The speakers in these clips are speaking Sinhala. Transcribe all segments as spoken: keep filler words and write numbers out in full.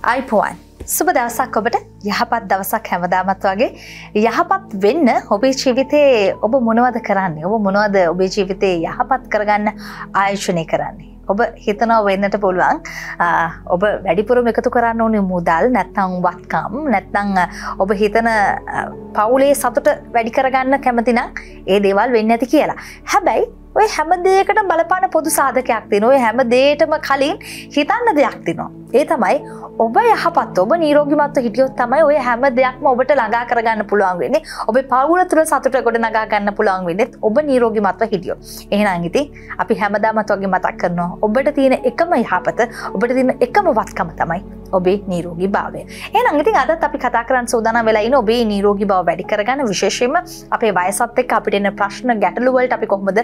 අයිපෝන් සුබ දවසක් ඔබට යහපත් දවසක් හැමදාමත් වගේ යහපත් වෙන්න ඔබේ ජීවිතේ ඔබ මොනවද කරන්නේ ඔබ මොනවද ඔබේ ජීවිතේ යහපත් කරගන්න ආයෝජනය කරන්නේ ඔබ හිතනවා වෙන්නට පුළුවන් ඔබ වැඩිපුරම එකතු කරන්න ඕනේ මුදල් නැත්නම් වත්කම් නැත්නම් ඔබ හිතන පවුලේ සතුට වැඩි කරගන්න කැමති නම් ඒ දේවල් වෙන්නේ නැති කියලා. හැබැයි ඔය හැම දෙයකටම බලපාන පොදු සාධකයක් තියෙනවා. ඔය හැම දෙයකටම කලින් හිතන්න දෙයක් තියෙනවා. ඒ තමයි ඔබ යහපත් ඔබ නිරෝගීමත්ව හිටියොත් තමයි ඔය හැම දෙයක්ම ඔබට ළඟා කරගන්න පුළුවන් වෙන්නේ. ඔබේ පවුල තුළ සතුට ගොඩ නගා ගන්න පුළුවන් වෙන්නේ ඔබ නිරෝගීමත්ව හිටියොත්. එහෙනම් ඉතින් අපි හැමදාමත් වගේ මතක් කරනවා ඔබට තියෙන එකම යහපත ඔබට තියෙන එකම වත්කම තමයි ඔබේ නිරෝගීභාවය. එහෙනම් ඉතින් අදත් අපි කතා කරන්න සූදානම් වෙලා ඉන්නේ ඔබේ නිරෝගී බව වැඩි කරගන්න විශේෂයෙන්ම අපේ වයසත් එක්ක අපිට එන ප්‍රශ්න ගැටලු වලට අපි කොහොමද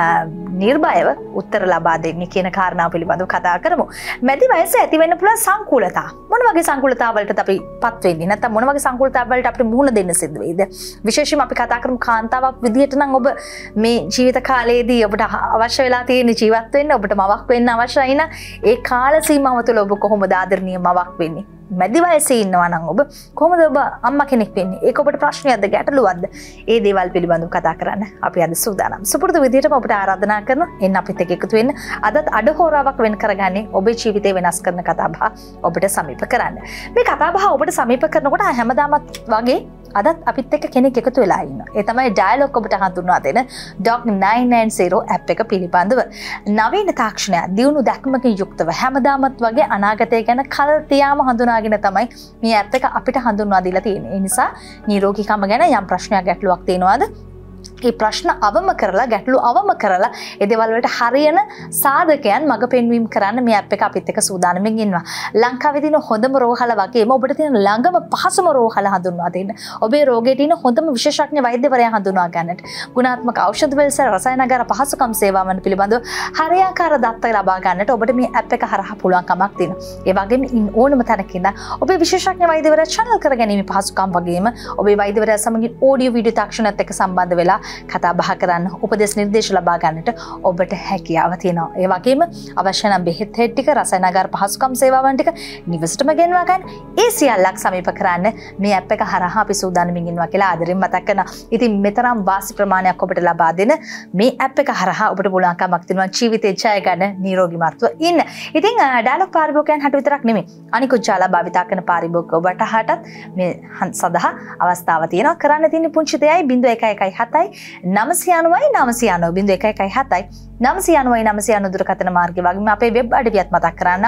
නිර්භයව උත්තර ලබා දෙන්නේ කියන කාරණාව පිළිබඳව කතා කරමු. මැදි වයසේ ඇති වෙන්න පුළුවන් සංකූලතා. මොන වගේ සංකූලතා වලටද අපි පත් වෙන්නේ? නැත්නම් මොන වගේ සංකූලතා වලට අපිට මුහුණ දෙන්න සිද්ධ වෙයිද? විශේෂයෙන්ම අපි කතා කරමු කාන්තාවක් විදිහට නම් ඔබ මේ ජීවිත කාලයේදී ඔබට අවශ්‍ය වෙලා තියෙන ජීවත් වෙන්න ඔබට මවක් වෙන්න අවශ්‍යයි නම් ඒ කාල සීමාව තුළ ඔබ කොහොමද ආදරණීය මවක් වෙන්නේ? මැදි වයසේ ඉන්නවා නම් ඔබ කොහොමද ඔබ අම්මා කෙනෙක් වෙන්නේ? ඒක ඔබට ප්‍රශ්නයක්ද ගැටලුවක්ද? ඒ දේවල් පිළිබඳව කතා කරන්න අපි අද සූදානම්. සුපුරුදු විදිහටම ඔබට ආරාධනා කරනවා එන්න අපිත් එක්ක එකතු වෙන්න. අදත් අඩහෝරාවක් වෙන් කරගන්නේ ඔබේ ජීවිතේ වෙනස් කරන කතාබහ ඔබට සමීප කරන්න. මේ කතාබහ ඔබට සමීප කරනකොට හැමදාමත් වගේ අදත් අපිත් එක්ක කෙනෙක් එකතු වෙලා ඉන්නවා. ඒ තමයි ඩයලොග් ඔබට හඳුන්වා දෙන ඩොග් නine nine zero ඇප් එක පිළිබඳව. නවීන තාක්ෂණය දියුණු දැක්මකින් යුක්තව හැමදාමත් වගේ අනාගතය ගැන කල් තියාම හඳුනාගෙන තමයි මේ ඇප් එක අපිට හඳුන්වා දීලා තියෙන්නේ. ඒ නිසා නිරෝගීකම ගැන යම් ප්‍රශ්නයක් ගැටලුවක් තියෙනවාද? ඒ ප්‍රශ්න අවම කරලා ගැටලු අවම කරලා ඒ දේවල් වලට හරියන සාධකයන් මඟ පෙන්වීම කරන්න මේ ඇප් එක අපිත් එක්ක සූදානම්ෙන් ඉන්නවා. ලංකාවේ තියෙන හොඳම රෝහල වගේම ඔබට තියෙන ළඟම පහසුම රෝහල හඳුන්වා දෙන්න. ඔබේ රෝගයට තියෙන හොඳම විශේෂඥ වෛද්‍යවරයා හඳුන්වා ගන්නට. ගුණාත්මක ඖෂධ වලස රසායනාගාර පහසුකම් සේවාවන් පිළිබඳව හරියාකාර දත්ත ලබා ගන්නට ඔබට මේ ඇප් එක හරහා පුළුවන් කමක් තියෙනවා. ඒ වගේම ඉන් ඕනම තැනක ඉඳන් ඔබේ විශේෂඥ වෛද්‍යවරයා channel කරගැනීමේ පහසුකම් වගේම ඔබේ වෛද්‍යවරයා සමගින් ඔඩියෝ වීඩියෝ තාක්ෂණයත් එක්ක සම්බන්ධ වෙලා කතා බහ කරන්න උපදෙස් නිර්දේශ ලබා ගන්නට ඔබට හැකියාව තියෙනවා. ඒ වගේම අවශ්‍ය නම් බෙහෙත් හෙත් ටික රසායනාගාර පහසුකම් සේවාවන් ටික නිවසටම ගෙන්වා ගන්න. ඒ සියල්ලක් සමීප කරන්න මේ ඇප් එක හරහා අපි සූදානම්ින් ඉන්නවා කියලා ආදරෙන් මතක් කරනවා. ඉතින් මෙතරම් වාසි ප්‍රමාණයක් ඔබට ලබා දෙන මේ ඇප් එක හරහා ඔබට පුළුවන්කමක් තියෙනවා ජීවිතේ ජය ගන්න නිරෝගීමත්ව ඉන්න. ඉතින් ඩයලොග් පාරිභෝගිකයන් හට විතරක් නෙමෙයි අනිකුත් ජාලා භාවිතා කරන පාරිභෝගික ඔබට හටත් මේ සඳහා අවස්ථාව තියෙනවා. කරන්න තියෙන පුංචි දෙයයි zero one one seven නවසිය අනවයි නවසිය අනව zero one one seven නවසිය අනවයි නවසිය අනව දුරකථන මාර්ගය වගේම අපේ වෙබ් අඩවියත් මතක් කරන්න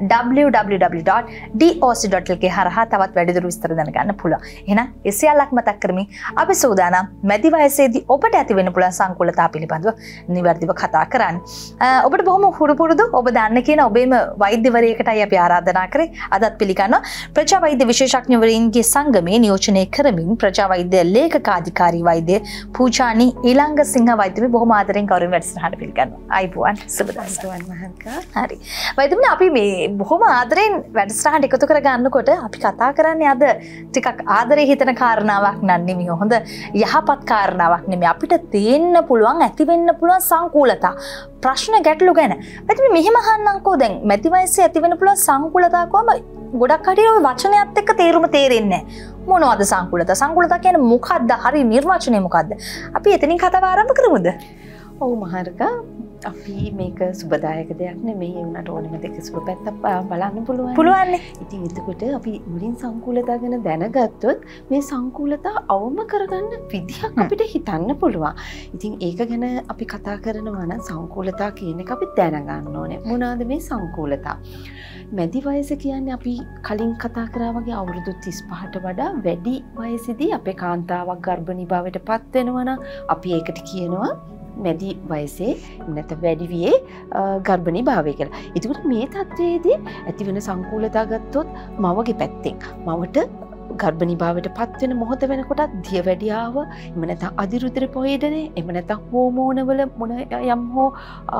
w w w dot d o c dot l k හරහා තවත් වැඩිදුර විස්තර දැනගන්න පුළුවන්. එහෙනම් ඒ සියල්ලක් මතක් කරමින් අපි සූදානම් මැදි වයසේදී ඔබට ඇති වෙන්න පුළුවන් සංකූලතා පිළිබඳව නිවැරදිව කතා කරන්න. ඔබට බොහොම හුරු පුරුදු ඔබ දන්න කියන ඔබේම වෛද්‍යවරයෙකුටයි අපි ආරාධනා කරේ. අදත් පිළිගන්නවා ප්‍රජා වෛද්‍ය විශේෂඥවරුන්ගේ සංගමයේ නියෝජනය කරමින් ප්‍රජා වෛද්‍ය ලේකකාධිකාරී වෛද්‍ය පූජානි ඊළඟ සිංහ වෛද්‍යතුමනි බොහොම ආදරෙන් ගෞරවයෙන් වැඩසටහනට පිළිගන්නවා. අයිබෝන් සුබ දවසක් මහත්කා. හරි. වෛද්‍යතුමනි අපි මේ බොහොම ආදරෙන් වැඩසටහනට එකතු කර ගන්නකොට අපි කතා කරන්නේ අද ටිකක් ආදරේ හිතන කාරණාවක් නන් නෙමෙයි. හොඳ යහපත් කාරණාවක් නෙමෙයි. අපිට තියෙන්න පුළුවන් ඇති වෙන්න පුළුවන් සංකූලතා ප්‍රශ්න ගැටලු ගැන. වෛද්‍යතුමනි මෙහෙම අහන්නම්කෝ දැන් මැදි වයසේ ඇති වෙන්න පුළුවන් සංකූලතා කොහම ගොඩක් කටිය ඔය වචනයත් එක්ක තේරුම තේරෙන්නේ නැහැ. මොනවද සංකූලතා? සංකූලතා කියන්නේ මොකක්ද? හරි නිර්වචනය මොකක්ද? අපි එතනින් කතාව ආරම්භ කරමුද? ඔව් මහර්ගා අපි මේක සුබදායක දෙයක් නෙමෙයි ඒ උනට ඕනෙම දෙක සුබ පැත්තක් බලන්න පුළුවන්. පුළුවන්නේ. ඉතින් එතකොට අපි මුලින් සංකූලතා ගැන දැනගත්තොත් මේ සංකූලතා අවම කරගන්න විදිහක් අපිට හිතන්න පුළුවන්. ඉතින් ඒක ගැන අපි කතා කරනවා නම් සංකූලතා කියන එක අපි දැනගන්න ඕනේ. මොනවාද මේ සංකූලතා? මැදි වයස කියන්නේ අපි කලින් කතා කරා වගේ අවුරුදු තිස් පහට වඩා වැඩි වයසේදී අපේ කාන්තාවක් ගර්භණී භාවයට පත් වෙනවා නම් අපි ඒකට කියනවා මැදි වයසේ නැත්නම් වැඩි වියේ ගර්භණී භාවය කියලා. ඒකට මේ තත්ත්වයේදී ඇතිවන සංකූලතා ගත්තොත් මවගේ පැත්තෙන් මවට ගර්භණී භාවයට පත් වෙන මොහොත වෙනකොට දියවැඩියාව එහෙම නැත්නම් අධිරුධිර පෝෂණය එහෙම නැත්නම් හෝමෝන වල මොන යම් හෝ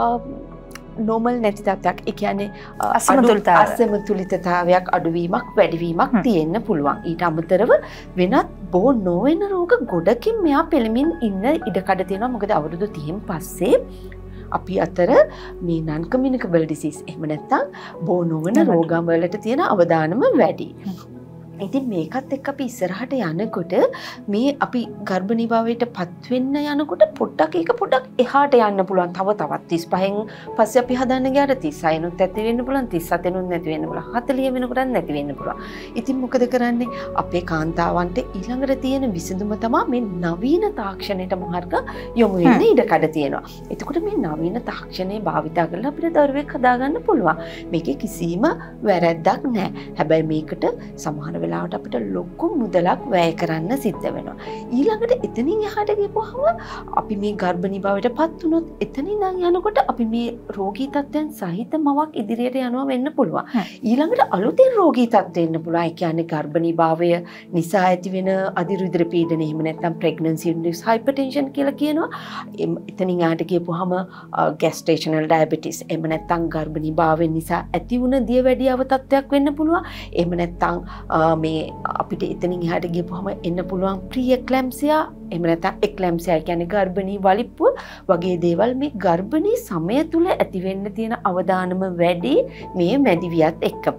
normal නැති තත්ත්වයක් ඒ කියන්නේ අසමතුලිතතාවයක් අඩුවීමක් වැඩිවීමක් තියෙන්න පුළුවන්. ඊට අමතරව වෙනත් බොහෝ නොවන රෝග ගොඩකින් මෙයා පෙළමින් ඉන්න ඉඩකඩ තියෙනවා. මොකද අවුරුදු තිහෙන් පස්සේ අපි අතර මේ non communicable disease එහෙම නැත්නම් බෝ නොවන රෝගම් වලට තියෙන අවදානම වැඩි. ඉතින් මේකත් එක්ක අපි ඉස්සරහට යනකොට මේ අපි ගර්භණී භාවයට පත් වෙන්න යනකොට පොඩ්ඩක් ඒක පොඩ්ඩක් එහාට යන්න පුළුවන්. තව තවත් තිස් පහෙන් පස්සේ අපි හදන්න ගියාට තිස් හය නුත් ඇති වෙන්න පුළුවන්, තිස් හත නුත් නැති වෙන්න පුළුවන්, හතලිය වෙනකොට නැති වෙන්න පුළුවන්. ඉතින් මොකද කරන්නේ? අපේ කාන්තාවන්ට ඊළඟට තියෙන විසඳුම තමයි මේ නවීන තාක්ෂණයට මාර්ග යොමු වෙන්න ඉඩ කඩ තියෙනවා. එතකොට මේ නවීන තාක්ෂණය භාවිතා කරලා අපිට දරුවෙක් හදාගන්න පුළුවන්. මේකේ කිසිම වැරැද්දක් නැහැ. හැබැයි මේකට සමහර වෙලාවට අපිට ලොකු මුදලක් වැය කරන්න සිද්ධ වෙනවා. ඊළඟට එතනින් එහාට ගිහුවහම අපි මේ ගර්භණී භාවයට පත් වුණොත් එතනින් ඉඳන් යනකොට අපි මේ රෝගී තත්ත්වයන් සහිත මවක් ඉදිරියට යනවා වෙන්න පුළුවන්. ඊළඟට අලුතෙන් රෝගී තත්ත්වෙ එන්න පුළුවන්. ඒ කියන්නේ ගර්භණී භාවය නිසා ඇති වෙන අධිරුධිර පීඩනය එහෙම නැත්නම් pregnancy induced hypertension කියලා කියනවා. එතනින් එහාට ගිහුවහම gestational diabetes එහෙම නැත්නම් ගර්භණී භාවය නිසා ඇති වුණ දියවැඩියාව තත්ත්වයක් වෙන්න පුළුවන්. එහෙම නැත්නම් මේ අපිට එතනින් එහාට ගියපුවම එන්න පුළුවන් ප්‍රී එක්ලැම්සියා එහෙම නැත්නම් එක්ලැම්සියා කියන්නේ ගර්භණී වලිප්පුව වගේ දේවල් මේ ගර්භණී සමය තුල ඇති වෙන්න තියෙන අවදානම වැඩි මේ මැදිවියත් එක්ක.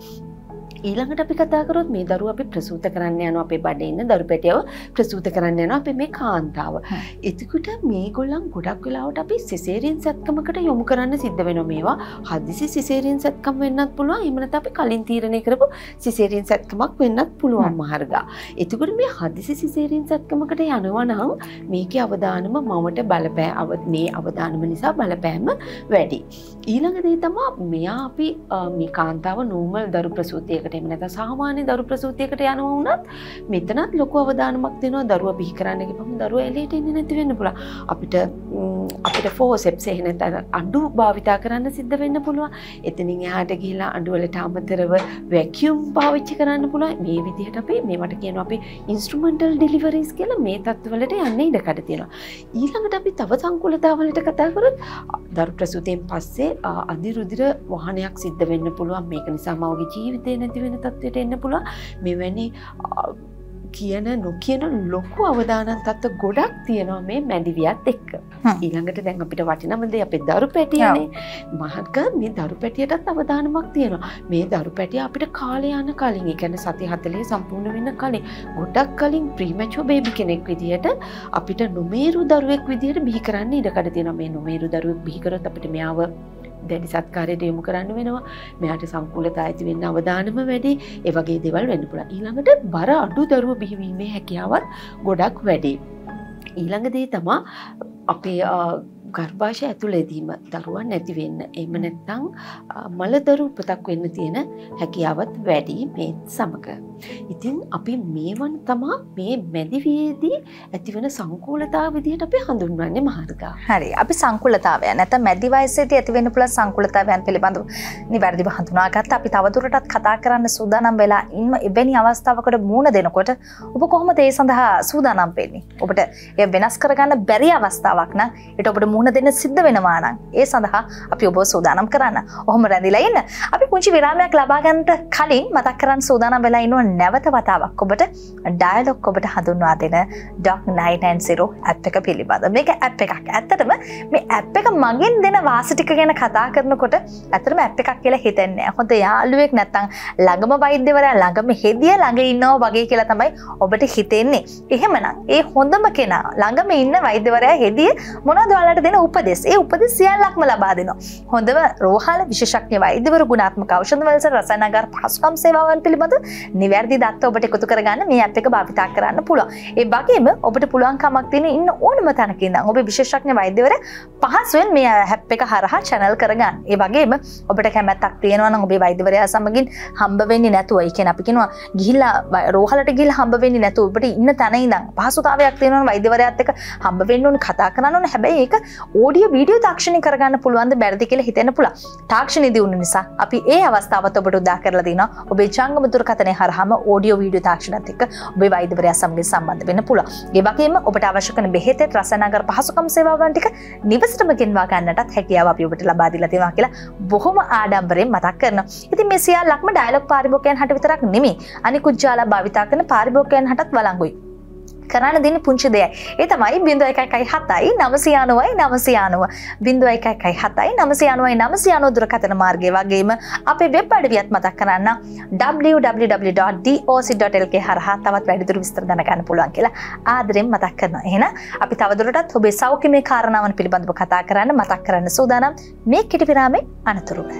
ඊළඟට අපි කතා කරොත් මේ දරුවා අපි ප්‍රසූත කරන්න යනවා අපේ බඩේ ඉන්න දරු පැටියව ප්‍රසූත කරන්න යනවා අපි මේ කාන්තාව. එතකොට මේගොල්ලන් ගොඩක් වෙලාවට අපි සිසේරියන් සැත්කමකට යොමු කරන්න සිද්ධ වෙනවා මේවා. හදිසි සිසේරියන් සැත්කම් වෙන්නත් පුළුවන්. එහෙම නැත්නම් අපි කලින් තීරණය කරපු සිසේරියන් සැත්කමක් වෙන්නත් පුළුවන් මාර්ගා. එතකොට මේ හදිසි සිසේරියන් සැත්කමකට යනවා නම් මේකේ අවදානම මමට බලපෑ මේ අවදානම නිසා බලපෑම වැඩි. ඊළඟ දේ තමයි මෙයා අපි මේ කාන්තාව නෝමල් දරු ප්‍රසූතියක එහෙම නැත්නම් සාමාන්‍ය දරු ප්‍රසූතියකට යනවා වුණත් මෙතනත් ලොකු අවදානමක් දෙනවා. දරුවා බිහි කරන්න ගිහම දරුවා එළියට එන්නේ නැති වෙන්න පුළුවන්. අපිට අපිට ෆෝසෙප්ස් එහෙම නැත්නම් අඬු භාවිතා කරන්න සිද්ධ වෙන්න පුළුවන්. එතනින් එහාට ගිහිලා අඬු වලට අමතරව වැකියුම් පාවිච්චි කරන්න පුළුවන්. මේ විදිහට අපි මේවට කියනවා අපි ඉන්ස්ට්‍රුමෙන්ටල් ඩෙලිවරිස් කියලා මේ තත්ත්වවලට යන්න ඉඩ කඩ තියෙනවා. ඊළඟට අපි තව සංකූලතාවලට කතා කරොත් දරු ප්‍රසූතියෙන් පස්සේ අධිරුධිර වහනයක් සිද්ධ වෙන්න පුළුවන්. මේක නිසා මවගේ ජීවිතේ නැති වෙන තත්ත්වයට එන්න පුළුවන්. මෙවැනි කියන නොකියන ලොකු අවදානන් තත්ත්ව ගොඩක් තියෙනවා මේ මැදිවියත් එක්ක. ඊළඟට දැන් අපිට වටිනම දේ අපේ දරු පැටියනේ. මහක මේ දරු පැටියටත් අවදානමක් තියෙනවා. මේ දරු පැටිය අපිට කාලේ යන කලින්, ඒ කියන්නේ සති හතලිය සම්පූර්ණ වෙන්න කලින්, ගොඩක් කලින් ප්‍රීමැචුවර් බේබි කෙනෙක් විදියට අපිට නොමේරු දරුවෙක් විදියට බිහි කරන්න ඉඩකඩ තියෙනවා. මේ නොමේරු දරුවෙක් බිහි කරොත් අපිට මෙයාව දැඩි සත්කාරයට යොමු කරන්න වෙනවා. මෙයාට සංකූලතා ඇති වෙන්න අවදානම වැඩි. ඒ වගේ දේවල් වෙන්න පුළුවන්. ඊළඟට බර අඩු දරුවෝ බිහිවීමේ හැකියාවත් ගොඩක් වැඩි. ඊළඟ දේ තමයි අපේ ගර්භාෂය ඇතුළේදීම දරුවන් නැති වෙන්න. එහෙම නැත්නම් මලදරු උපතක් වෙන්න තියෙන හැකියාවත් වැඩි මේ සමග. ඉතින් අපි මේවන් තමයි මේ මැදිවියේදී ඇතිවන සංකූලතාව විදිහට අපි හඳුන්වන්නේ මහර්ගා. හරි. අපි සංකූලතාවය නැත්නම් මැදි වයසේදී ඇති වෙන්න පුළුවන් සංකූලතාවයන් පිළිබඳව නිවැරදිව හඳුනාගත්ත අපි තවදුරටත් කතා කරන්න සූදානම් වෙලා ඉන්න එවැනි අවස්ථාවකට මුහුණ දෙනකොට ඔබ කොහොමද ඒ සඳහා සූදානම් වෙන්නේ? ඔබට ඒ වෙනස් කරගන්න බැරි අවස්ථාවක් නම් ඒට ඔබට මුහුණ දෙන්න සිද්ධ වෙනවා නම් ඒ සඳහා අපි ඔබව සූදානම් කරන්න. ඔහොම රැඳිලා ඉන්න. අපි පුංචි විරාමයක් ලබා ගන්නට කලින් මතක් කරන්න සූදානම් වෙලා ඉන්නවා නැවත වතාවක් ඔබට ඩයලොග් ඔබට හඳුන්වා දෙන ඩොක් නයින් නයින් සීරෝ ඇප් එක පිළිබඳ. මේක ඇප් එකක්. ඇත්තටම මේ ඇප් එක මගෙන් දෙන වාසි ටික ගැන කතා කරනකොට ඇත්තටම ඇප් එකක් කියලා හිතෙන්නේ නැහැ. හොඳ යාළුවෙක් නැත්තම් ළඟම වෛද්‍යවරයා ළඟම හෙදිය ළඟ ඉන්නවා වගේ කියලා තමයි ඔබට හිතෙන්නේ. එහෙමනම් ඒ හොඳම කෙනා ළඟම ඉන්න වෛද්‍යවරයා හෙදිය මොනවද ඔයාලට දෙන උපදෙස්? ඒ උපදෙස් සියල්ලක්ම ලබා දෙනවා. හොඳම රෝහල විශේෂඥ වෛද්‍යවරු ගුණාත්මක ඖෂධ වලස රසායනාගාර පහසුකම් සේවාවන් පිළිබඳ නිවැරදි දත්ත ඔබට එකතු කරගන්න මේ ඇප් එක භාවිතා කරන්න පුළුවන්. ඒ වගේම ඔබට පුළුවන් කමක් තියෙන ඉන්න ඕනම තැනක ඉඳන් ඔබේ විශේෂඥ වෛද්‍යවරයා පහසුවෙන් මේ ඇප් එක හරහා channel කරගන්න. ඒ වගේම ඔබට කැමැත්තක් තියෙනවා නම් ඔබේ වෛද්‍යවරයා සමගින් හම්බ වෙන්නේ නැතුව, ඒ කියන්නේ අපි කියනවා ගිහිල්ලා රෝහලට ගිහිල්ලා හම්බ වෙන්නේ නැතුව ඔබට ඉන්න තැන ඉඳන් පහසුතාවයක් තියෙනවා නම් වෛද්‍යවරයාත් එක්ක හම්බ වෙන්න ඕන, කතා කරන්න ඕන. හැබැයි ඒක ඕඩියෝ වීඩියෝ තාක්ෂණික කරගන්න පුළුවන්ද බැරිද කියලා හිතෙන්න පුළුවන්. තාක්ෂණික දියුණු නිසා අපි ඒ අවස්ථාවත් ඔබට උදා කරලා දෙනවා. ඔබේ ජංගම දුරකථනය හරහාම ඕඩියෝ වීඩියෝ තාක්ෂණත් එක්ක ඔබේ වෛද්‍යවරයා සමග සම්බන්ධ වෙන්න පුළුවන්. ඒ වගේම ඔබට අවශ්‍ය කරන බෙහෙත් රසායනාගාර පහසුකම් සේවාවන් ටික නිවසටම ගෙන්වා ගන්නටත් හැකියාව අපි ඔබට ලබා දීලා තියෙනවා කියලා බොහොම ආඩම්බරයෙන් මතක් කරනවා. ඉතින් මේ සියල්ලක්ම ඩයලොග් පාරිභෝගිකයන් හට විතරක් නෙමෙයි අනිකුත් ජාලා භාවිතා කරන පාරිභෝගිකයන් හටත් වළංගුයි. කරන්න දෙන්නේ පුංචි දෙයයි. ඒ තමයි බිංදුව එකයි එකයි හතයි නවසිය අනූවයි නවසිය අනූව. බිංදුව එකයි එකයි හතයි නවසිය අනූවයි නවසිය අනූව දුරකථන මාර්ගය වගේම අපේ වෙබ් අඩවියත් මතක් කරන්න w w w dot d o c dot l k හරහා තවත් වැඩිදුර විස්තර දැනගන්න පුළුවන් කියලා ආදරෙන් මතක් කරනවා. එහෙනම් අපි තවදුරටත් ඔබේ සෞඛ්‍යමය කාරණාවන් පිළිබඳව කතා කරන්න මතක් කරන්න සූදානම් මේ කෙටි විරාමයේ අනතුරුව.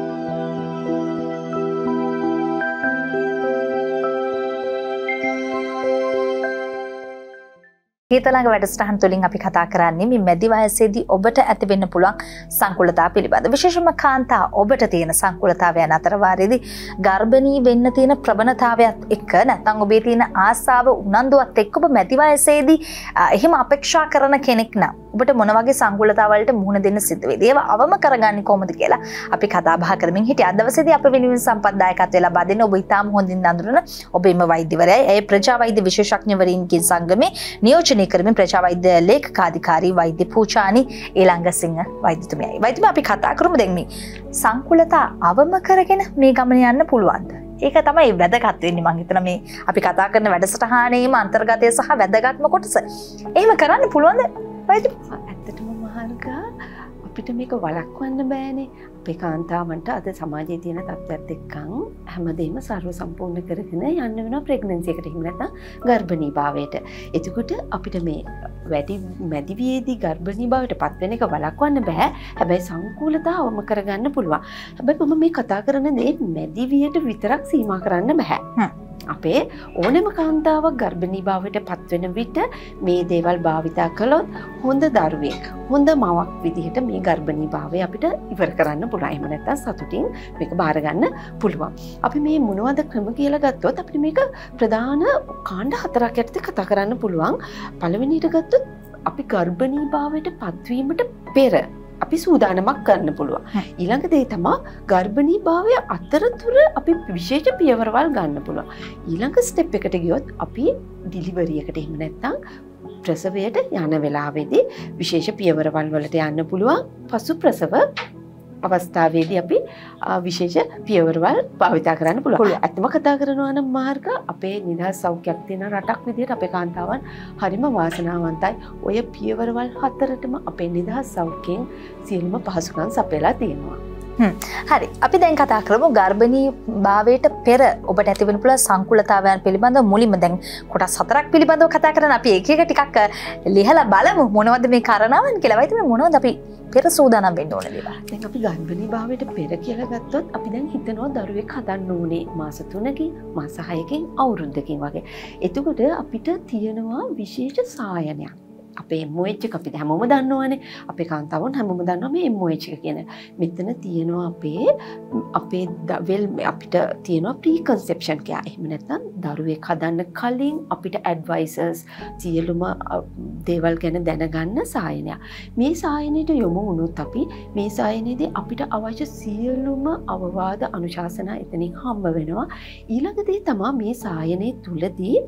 ඊතලඟ වැඩසටහන් තුළින් අපි කතා කරන්නේ මේ මැදි වයසේදී ඔබට ඇති වෙන්න පුළුවන් සංකුලතා පිළිබඳ. විශේෂයෙන්ම කාන්තා ඔබට තියෙන සංකුලතාවයන් අතර වාරයේදී ගර්භණී වෙන්න තියෙන ප්‍රවණතාවයත් එක්ක නැත්නම් ඔබේ තියෙන ආසාව උනන්දුවත් එක්ක ඔබ මැදි වයසේදී එහෙම අපේක්ෂා කරන කෙනෙක් නම් ඔබට මොන වගේ සංකුලතාවලට මුහුණ දෙන්න සිද්ධ වෙයිද? ඒවා අවම කරගන්නේ කොහොමද කියලා අපි කතා බහ කරමින් හිටියා. අද දවසේදී අප වෙනුවෙන් සම්පත්දායකත්වය ලබා දෙන්න ඔබ ඉතාම හොඳින් අඳුරන ඔබේම වෛද්‍යවරයයි. ඒ ප්‍රජා වෛද්‍ය විශේෂඥවරීන්ගේ සංගමේ නියෝජනය කරමින් ප්‍රජා වෛද්‍ය ලේකකාධිකාරී වෛද්‍ය පූජානි ඊළඟසිංහ වෛද්‍යතුමියයි. වෛද්‍යතුමා අපි කතා කරමු දැන් මේ සංකුලතා අවම කරගෙන මේ ගමන යන්න පුළුවන්ද? ඒක තමයි වැදගත් වෙන්නේ මම හිතන මේ අපි කතා කරන වැඩසටහනේම අන්තර්ගතය සහ වැදගත්ම කොටස. එහෙම කරන්න පුළුවන්ද? ඇත්තටම මහර්ගා අපිට මේක වළක්වන්න බෑනේ. අපේ කාන්තාවන්ට අද සමාජයේ තියෙන තත්ත්වයක් එක්කන් හැමදේම සර්ව සම්පූර්ණ කරගෙන යන්න වෙනවා ප්‍රෙග්නන්සි එකට. එහෙම නැත්නම් ගර්භණී භාවයට. එතකොට අපිට මේ වැඩි මැදිවියේදී ගර්භණී භාවයට පත් වෙන එක වළක්වන්න බෑ. හැබැයි සංකූලතාවම කරගන්න පුළුවන්. හැබැයි මම මේ කතා කරන දේ මැදිවියට විතරක් සීමා කරන්න බෑ. අපේ ඕනෑම කාන්තාවක් ගර්භණී භාවයට පත්වෙන විට මේ දේවල් භාවිතා කළොත් හොඳ දරුවෙක් හොඳ මවක් විදිහට මේ ගර්භණී භාවය අපිට ඉවර කරන්න පුළුවන්. එහෙම නැත්නම් සතුටින් මේක බාර ගන්න පුළුවන්. අපි මේ මොනවද ක්‍රම කියලා ගත්තොත් අපිට මේක ප්‍රධාන කාණ්ඩ හතරක් යටතේ කතා කරන්න පුළුවන්. පළවෙනියට ගත්තොත් අපි ගර්භණී භාවයට පත්වීමට පෙර අපි සූදානමක් කරන්න පුළුවන්. ඊළඟ දේ තමයි ගර්භණී භාවය අතරතුර අපි විශේෂ පියවරවල් ගන්න පුළුවන්. ඊළඟ ස්ටෙප් එකට ගියොත් අපි ඩිලිවරි එකට එහෙම නැත්නම් ප්‍රසවයට යන වෙලාවේදී විශේෂ පියවරවල් වලට යන්න පුළුවන්. පසු ප්‍රසව අවස්ථාවේදී අපි විශේෂ පියවරවල් භාවිතා කරන්න පුළුවන්. ඇත්තම කතා කරනවා නම් මාර්ග අපේ නිදහස් සෞඛ්‍යයක් තියෙන රටක් විදිහට අපේ කාන්තාවන් හරිම වාසනාවන්තයි. ඔය පියවරවල් හතරටම අපේ නිදහස් සෞඛ්‍යයෙන් සියලුම පහසුකම් සපයලා තියෙනවා. හරි අපි දැන් කතා කරමු ගර්භණී භාවයට පෙර ඔබට ඇති වෙන පුළුවන් සංකුලතාවයන් පිළිබඳව. මුලින්ම දැන් කොටස් හතරක් පිළිබඳව කතා කරන අපි එක එක ටිකක් ලිහලා බලමු මොනවද මේ කාරණාවන් කියලා. වයිද මොනවද අපි පෙර සූදානම් වෙන්න ඕන දේවල්? දැන් අපි ගර්භණී භාවයට පෙර කියලා ගත්තොත් අපි දැන් හිතනවා දරුවෙක් හදන්න ඕනේ මාස තුනකින් මාස හයකින් අවුරුද්දකින් වගේ. එතකොට අපිට තියෙනවා විශේෂ සායනයක්. අපේ එම් ඕ එච් එක අපි හැමෝම දන්නවනේ. අපේ කාන්තාවන් හැමෝම දන්නවා මේ එම් ඕ එච් එක කියන. මෙතන තියෙනවා අපේ අපේ වෙල් අපිට තියෙනවා ප්‍රී කන්සෙප්ෂන් කියලා. එහෙම නැත්නම් දරුවෙක් හදන්න කලින් අපිට ඇඩ්වයිසර්ස් සියලුම දේවල් ගැන දැනගන්න සායනයක්. මේ සායනයට යොමු වුණොත් අපි මේ සායනයේදී අපිට අවශ්‍ය සියලුම අවවාද අනුශාසනා එතනින් හම්බ වෙනවා. ඊළඟ දේ තමයි මේ සායනයේ තුලදී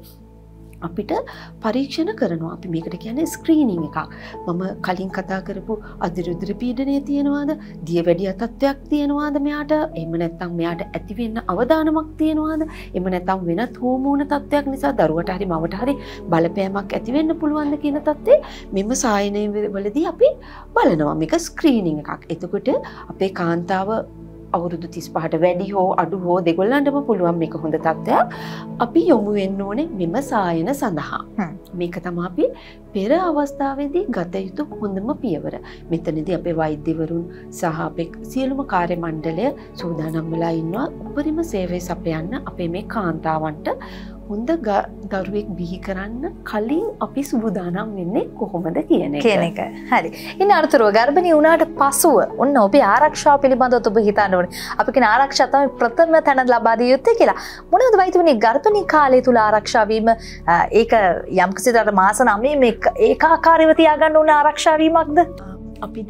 අපිට පරීක්ෂණ කරනවා. අපි මේකට කියන්නේ ස්ක්‍රීනින් එකක්. මම කලින් කතා කරපු අධිරුධිර පීඩනය තියෙනවාද? දියවැඩිය තත්ත්වයක් තියෙනවාද මෙයාට? එහෙම නැත්නම් මෙයාට ඇති වෙන්න අවදානමක් තියෙනවාද? එහෙම නැත්නම් වෙනත් හෝමෝන තත්ත්වයක් නිසා දරුවට හරි මවට හරි බලපෑමක් ඇති වෙන්න පුළුවන්ද කියන තත්ත්වේ මෙම සායනය වලදී අපි බලනවා. මේක ස්ක්‍රීනින් එකක්. එතකොට අපේ කාන්තාව අවුරුදු තිස් පහට වැඩි හෝ අඩු හෝ දෙගොල්ලන්ටම පුළුවන් මේක හොඳ තත්ත්වයක්. අපි යොමු වෙන්න ඕනේ මෙම සායන සඳහා. මේක තමයි අපි පෙර අවස්ථාවේදී ගත යුතු හොඳම පියවර. මෙතනදී අපේ වෛද්‍යවරුන් සහ අපේ සියලුම කාර්ය මණ්ඩලය සූදානම් වෙලා ඉන්නවා උපරිම සේවය සපයන්න අපේ මේ කාන්තාවන්ට හොඳ දරුවෙක් බිහි කරන්න කලින් අපි සූදානම් වෙන්නේ කොහොමද කියන එක. කියන එක. හරි. ඉන්න අරතුරුව ගර්භණී වුණාට පසුව ඔන්න ඔබේ ආරක්ෂාව පිළිබඳව ඔබ හිතන්න ඕනේ. අපි කියන ආරක්ෂාව තමයි ප්‍රථම තැන ලබා දිය යුත්තේ කියලා. මොනවද වෛද්‍යවරුනි ගර්භණී කාලය තුල ආරක්ෂා වීම ඒක යම්කිසි තරමක මාස නවයේ මේ ඒකාකාරීව තියාගන්න ඕන ආරක්ෂා වීමක්ද? අපි දැන්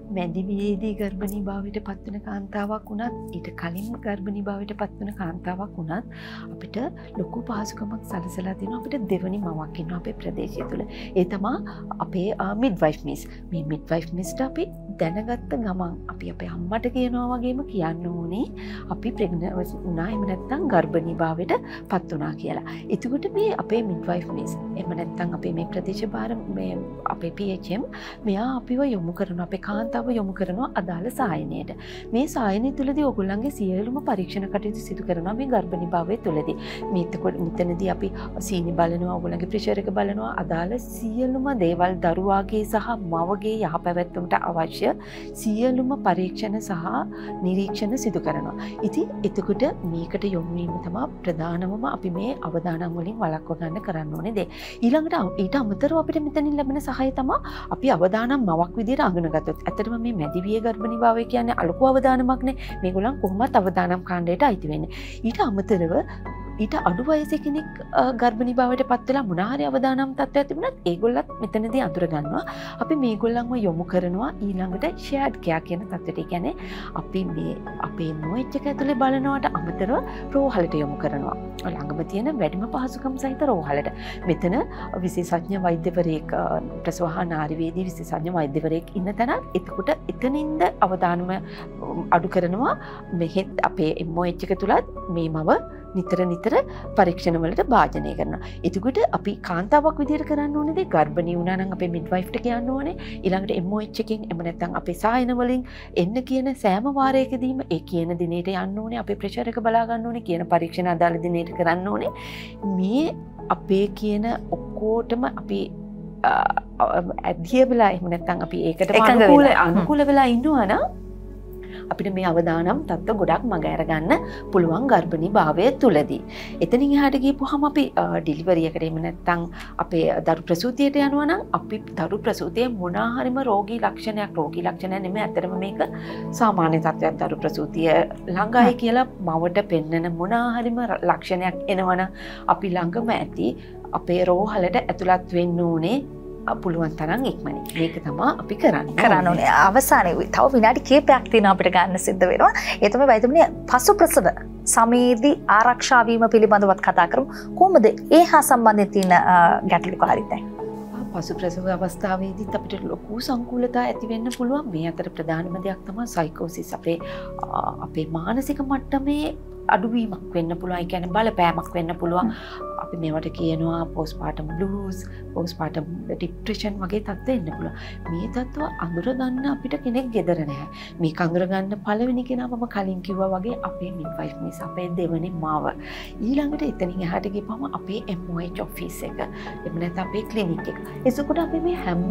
මැදිවියේදී ගර්භණී භාවයට පත්වන කාන්තාවක් වුණත් ඊට කලින් ගර්භණී භාවයට පත්වන කාන්තාවක් වුණත් අපිට ලොකු පහසුකමක් සලසලා තියෙනවා අපිට දෙවනි මවක් ඉන්නවා අපේ ප්‍රදේශය තුළ. ඒ තමයි අපේ මිඩ්වයිෆ් මිස්. මේ මිඩ්වයිෆ් මිස්ට අපි දැනගත්ත ගමන් අපි අපේ අම්මට කියනවා වගේම කියන්න ඕනේ අපි ප්‍රෙග්නන්ට් වුණා එහෙම නැත්නම් ගර්භණී භාවයට පත් වුණා කියලා. එතකොට මේ අපේ මිඩ්වයිෆ් මිස් එහෙම නැත්නම් අපේ මේ ප්‍රදේශ භාර මේ අපේ පී එච් එම් මෙයා අපිව යොමු කරනවා අපේ කාන්තාව යොමු කරනවා අදාළ සායනයට. මේ සායනය තුළදී ඔයගොල්ලන්ගේ සියලුම පරීක්ෂණ කටයුතු සිදු කරනවා මේ ගර්භණී භාවය තුළදී. මේක මෙතනදී අපි සීනි බලනවා ඔයගොල්ලන්ගේ ප්‍රෙෂර් එක බලනවා අදාළ සියලුම දේවල් දරුවාගේ සහ මවගේ යහපැවැත්මට අවශ්‍ය සියලුම පරීක්ෂණ සහ නිරීක්ෂණ සිදු කරනවා. ඉතින් එතකොට මේකට යොමු වීම තමයි ප්‍රධානම අපි මේ අවදානම් වලින් වළක්ව ගන්න කරන්න ඕනේ දේ. ඊළඟට ඊට අමතරව අපිට මෙතනින් ලැබෙන සහාය තමයි අපි අවදානම් මවක් විදිහට අඳුනගත්තොත්. ඇත්තටම මේ මැදිවිය ගර්භණී භාවය කියන්නේ අලුකු අවදානමක්නේ. මේගොල්ලන් කොහොමවත් අවදානම් කාණ්ඩයට අයිති වෙන්නේ. ඊට අමතරව ඊට අඩු වයසේ කෙනෙක් ගර්භණී භාවයට පත් වෙලා මොනවා හරි අවදානම් තත්ත්වයක් තිබුණත් ඒගොල්ලත් මෙතනදී අඳුර ගන්නවා. අපි මේගොල්ලන්ව යොමු කරනවා ඊළඟට ෂෙයාර්ඩ් කෙයා කියන තත්ත්වයට. ඒ කියන්නේ අපි මේ අපේ මොඑච් එක ඇතුලේ බලනවට අමතරව රෝහලට යොමු කරනවා. ළඟම තියෙන වැඩිම පහසුකම් සහිත රෝහලට. මෙතන විශේෂඥ වෛද්‍යවරයෙක් ප්‍රසවහා නාරිවේදී විශේෂඥ වෛද්‍යවරයෙක් ඉන්න තැන. එතකොට එතනින්ද අවදානම අඩු කරනවා. මෙහෙත් අපේ මොඑච් එක තුලත් මේ මව නිතර නිතර පරීක්ෂණ වලට භාජනය කරනවා. එතකොට අපි කාන්තාවක් විදිහට කරන්න ඕනේ දේ ගර්භණී වුණා නම් අපේ මිඩ්වයිෆ්ට කියන්න ඕනේ. ඊළඟට එම් ඔ එච් එකෙන් එහෙම නැත්නම් අපේ සායන වලින් එන්න කියන සෑම වාරයකදීම ඒ කියන දිනේට යන්න ඕනේ. අපේ ප්‍රෙෂර් එක බලා ගන්න ඕනේ. කියන පරීක්ෂණ අදාළ දිනේට කරන්න ඕනේ. මේ අපේ කියන ඔක්කොටම අපි ඇඩිය වෙලා එහෙම නැත්නම් අපි ඒකට අනුකූල අනුකූල වෙලා ඉන්නවා නම් අපිට මේ අවදානම් තත්ත්ව ගොඩක් මග අරගන්න පුළුවන් ගර්භණී භාවය තුලදී. එතනින් එහාට ගියපුවාම අපි ඩිලිවරි එකට එහෙම නැත්නම් අපේ දරු ප්‍රසූතියට යනවා නම් අපි දරු ප්‍රසූතියේ මොනවා හරිම රෝගී ලක්ෂණයක් රෝගී ලක්ෂණයක් නෙමෙයි ඇත්තටම මේක සාමාන්‍ය තත්ත්වයක් දරු ප්‍රසූතිය ළඟයි කියලා මවට පෙන්නන මොනවා හරිම ලක්ෂණයක් එනවනම් අපි ළඟම ඇති අපේ රෝහලට ඇතුළත් වෙන්න ඕනේ පුළුවන් තරම් ඉක්මනින්. මේක තමයි අපි කරන්න කරන්න ඕනේ. අවසානයේ තව විනාඩි කිහිපයක් තියෙනවා අපිට ගන්න සිද්ධ වෙනවා. ඒ තමයි වෛද්‍යමනි පසු ප්‍රසව සමයේදී ආරක්ෂා වීම පිළිබඳවත් කතා කරමු. කොහොමද ඒ හා සම්බන්ධයෙන් තියෙන ගැටලුකාරීත්වය? පසු ප්‍රසව අවස්ථාවේදීත් අපිට ලොකු සංකූලතා ඇති වෙන්න පුළුවන්. මේ අතර ප්‍රධානම දෙයක් තමයි සයිකෝසිස්. අපේ අපේ මානසික මට්ටමේ අඩුවීමක් වෙන්න පුළුවන්. ඒ කියන්නේ බලපෑමක් වෙන්න පුළුවන්. අපි මේවට කියනවා පෝස්ට්පාර්ටම් බ්ලූස්, පෝස්ට්පාර්ටම් ડિප්‍රෙෂන් වගේ තත්ත්ව එන්න පුළුවන්. මේ තත්ත්ව අඳුර ගන්න අපිට කෙනෙක් ගෙදර නැහැ. මේක අඳුර ගන්න පළවෙනි කෙනා මම කලින් කිව්වා වගේ අපේ මිඩ්වයිෆ් මිස්, අපේ දෙවෙනි මාව. ඊළඟට එතනින් එහාට ගිහපම අපේ එම් ඔ එච් ඔෆිස් එක. එහෙම නැත්නම් අපේ ක්ලිනික් එක. එසකොට අපි මේ හැම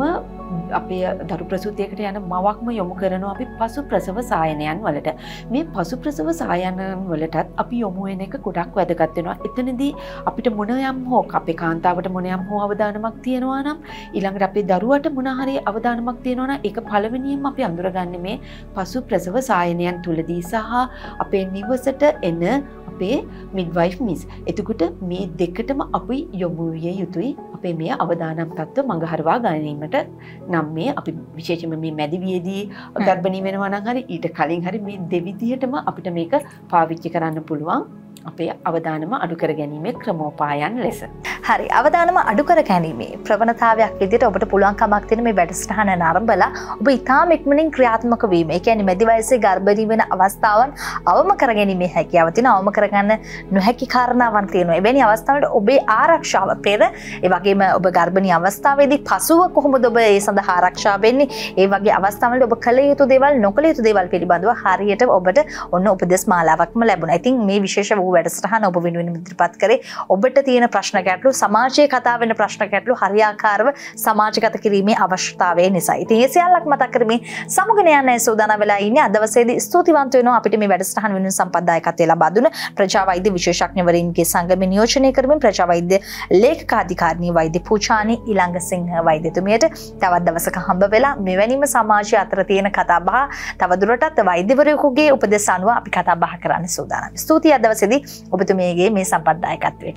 අපේ දරු ප්‍රසූතියකට යන මවක්ම යොමු කරනවා අපි පසු ප්‍රසව සායනයන් වලට. මේ පසු ප්‍රසව සායනයන් වලටත් අපි යොමු වෙන එක ගොඩක් වැදගත් වෙනවා. එතනදී අපිට මොන යම් හෝ අපේ කාන්තාවට මොන යම් හෝ අවදානමක් තියෙනවා නම් ඊළඟට අපේ දරුවට මොන හරි අවදානමක් තියෙනවා නම් ඒක පළවෙනියෙන්ම අපි අඳුරගන්නේ මේ පසු ප්‍රසව සායනයන් තුලදී සහ අපේ නිවසට එන අපේ මිඩ්වයිෆ් මිස්. එතකොට මේ දෙකටම අපි යොමු විය යුතුයි. අපේ මේ අවදානම් තත්ත්ව මඟහරවා ගැනීමට නම් මේ අපි විශේෂයෙන්ම මේ මැදිවියේදී ගර්භණී වෙනවා නම් හරි ඊට කලින් හරි මේ දෙවිදිහටම අපිට මේක පාවිච්චි කරන්න පුළුවන්. අපේ අවදානම අඩු කර ගැනීමේ ක්‍රමෝපායන් ලෙස. හරි අවදානම අඩු කර ගැනීමේ ප්‍රවණතාවයක් විදිහට ඔබට පුළුවන් කමක් තියෙන මේ වැඩසටහන නරඹලා ඔබ ඉතාම ඉක්මනින් ක්‍රියාත්මක වීම. ඒ කියන්නේ මැදි වයසේ ගර්භණී වෙන අවස්ථාවන් අවම කර ගැනීමේ හැකියාව තියෙන අවම කරගන්න නොහැකි කාරණාවන් තියෙනවා. එවැනි අවස්ථාවලට ඔබේ ආරක්ෂාව පෙර ඒ වගේම ඔබ ගර්භණී අවස්ථාවේදී පසුව කොහොමද ඔබ ඒ සඳහා ආරක්ෂා වෙන්නේ? ඒ වගේ අවස්ථාවලදී ඔබ කළ යුතු දේවල් නොකළ යුතු දේවල් පිළිබඳව හරියට ඔබට ඔන්න උපදෙස් මාලාවක්ම ලැබුණා. ඉතින් මේ විශේෂ වූ වැඩසටහන ඔබ වෙනුවෙන් ඉදිරිපත් කරේ. ඔබට තියෙන ප්‍රශ්න ගැටලු සමාජයේ කතා වෙන ප්‍රශ්න ගැටලු හරියාකාරව සමාජගත කිරීමේ අවශ්‍යතාවය නිසා. ඉතින් ඒ සියල්ලක් මතක් කරමින් සමුගෙන යන්න සූදානම් වෙලා ඉන්නේ. අද දවසේදී ස්තුතිවන්ත වෙනවා අපිට මේ වැඩසටහන වෙනුවෙන් සම්පත්දායකත්වය ලබා දුන ප්‍රජා වෛද්‍ය විශේෂඥවරින්ගේ සංගමය නියෝජනය කරමින් ප්‍රජා වෛද්‍ය ලේකකාධිකාරිණී වෛද්‍ය පූජානි ඉලංගසිංහ වෛද්‍යතුමියට තවත් දවසක හම්බ වෙලා මෙවැනිම සමාජය අතර තියෙන කතා බහ තවදුරටත් වෛද්‍යවරයෙකුගේ උපදෙස් අනුව අපි කතා බහ කරන්න සූදානම්. ස්තුතියි අද දවසේදී ඔබතුමියගේ මේ සම්පත්දායකත්වයට.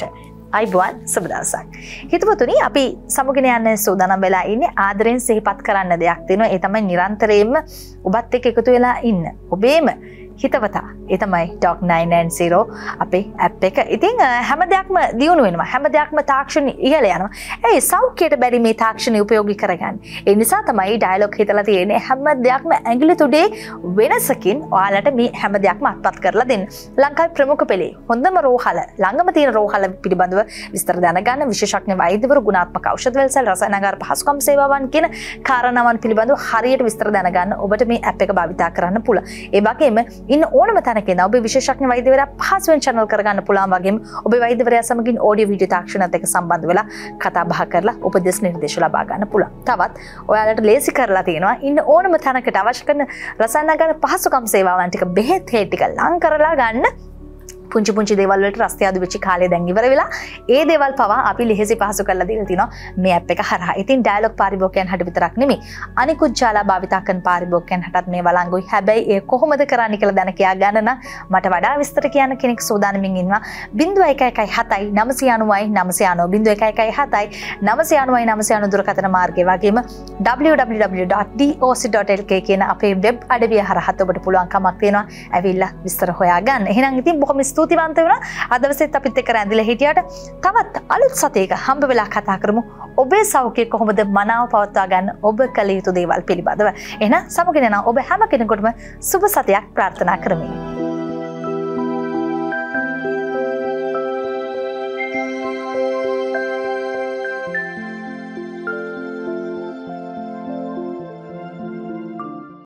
අයිබෝන් සුබ දවසක්. හිතවතුනි අපි සමුගෙන යන්න සූදානම් වෙලා ඉන්නේ ආදරෙන් සිහිපත් කරන්න දෙයක් තියෙනවා. ඒ තමයි නිරන්තරයෙන්ම ඔබත් එක්ක එකතු වෙලා ඉන්න. ඔබේම හිතවතා. ඒ තමයි ඩොක් නයින් නයින් සීරෝ අපේ ඇප් එක. ඉතින් හැම දෙයක්ම දියුණු වෙනවා. හැම දෙයක්ම තාක්ෂණي ඉහළ යනවා. ඒ සෞඛ්‍යයට බැරි මේ තාක්ෂණي උපයෝගී කරගන්න. ඒ නිසා තමයි ඩයලොග් හිතලා තියෙන්නේ හැම දෙයක්ම ඇඟිලි තුඩේ වෙනසකින් ඔයාලට මේ හැම දෙයක්ම අත්පත් කරලා දෙන්න. ලංකාවේ ප්‍රමුඛ පෙළේ හොඳම රෝහල ළඟම තියෙන රෝහල පිළිබඳව විස්තර දැනගන්න විශේෂඥ වෛද්‍යවරු ගුණාත්මක ඖෂධ වලසල් රසායනාගාර පහසුකම් සේවාවන් කියන කාරණාවන් පිළිබඳව හරියට විස්තර දැනගන්න ඔබට මේ ඇප් එක භාවිතා කරන්න පුළුවන්. ඒ වගේම ඉන්න ඕනම තැනක ඉඳන් ඔබේ විශේෂඥ වෛද්‍යවරයා පහසුවෙන් channel කරගන්න පුළුවන් වගේම ඔබේ වෛද්‍යවරයා සමගින් ඔඩියෝ වීඩියෝ තාක්ෂණත් එක්ක සම්බන්ධ වෙලා කතා බහ කරලා උපදෙස් නිර්දේශ ලබා ගන්න පුළුවන්. තවත් ඔයාලට ලේසි කරලා තියෙනවා ඉන්න ඕනම තැනකට අවශ්‍ය කරන රසායනාගාර පහසුකම් සේවාවන් ටික බෙහෙත් හේ ටික ලං කරලා ගන්න. පුංචි පුංචි දේවල් වලට රස්තිය අඩු වෙච්ච කාලේ දැන් ඉවර වෙලා ඒ දේවල් පවා අපි ලෙහෙසි පහසු කරලා දීලා තිනවා මේ ඇප් එක හරහා. ඉතින් ඩයලොග් පාරිභෝගිකයන් හට විතරක් නෙමෙයි අනිකුත් ජාලා භාවිතා කරන පාරිභෝගිකයන් හටත් මේ වළංගුයි. හැබැයි ඒ කොහොමද කරන්නේ කියලා දැන කියා ගන්න නම් මට වඩා විස්තර කියන්න කෙනෙක් සූදානම්ින් ඉන්නවා. ज़ीरो एक एक सात नवसी අනූයි නවසය අනූ ज़ीरो एक एक सात नवसी අනූයි නවසය අනූ දුරකථන මාර්ගය වගේම double-u double-u double-u dot d o c dot l k කියන අපේ වෙබ් අඩවිය හරහා ඔබට පුළුවන් කමක් තියෙනවා ඇවිල්ලා විස්තර හොයා ගන්න. එහෙනම් ඉතින් බොහොම ස්තුතිවන්ත වෙනවා. අද දවසේත් අපිත් එක්ක රැඳිලා හිටියට තවත් අලුත් සතේක හම්බ වෙලා කතා කරමු. ඔබේ සෞඛ්‍යය කොහොමද මනාව පවත්වා ගන්න ඔබ කළ යුතු දේවල් පිළිබඳව. එහෙනම් සමුගෙන යන ඔබ හැම කෙනෙකුටම සුබ සතයක් ප්‍රාර්ථනා කරමි.